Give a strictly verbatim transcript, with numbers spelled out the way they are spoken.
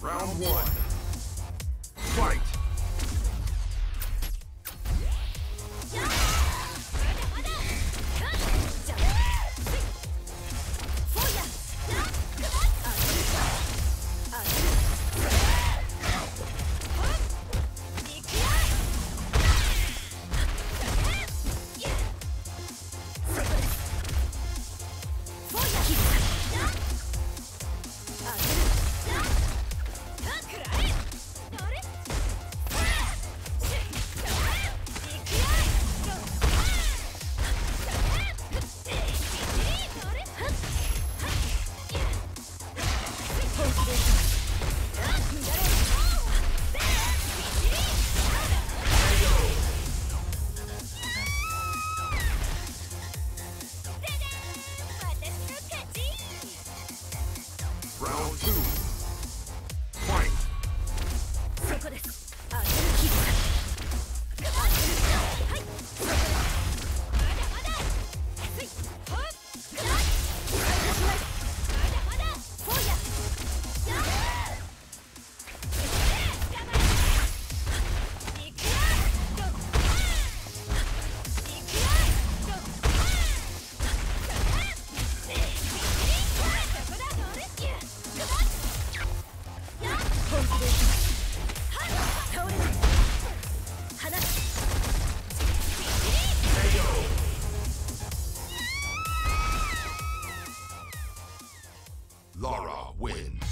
Round one. Fight! Round two. Fight! そこです。当てる気分。はい。そこです。まだまだ。はい。ほっ。くら。返します。まだまだ。フォーヤ。やあ。頑張れ。いくよ。ど。いくよ。ど。そこだ。どれ。いや。本気でいきます。倒れない。離す。 Lara wins.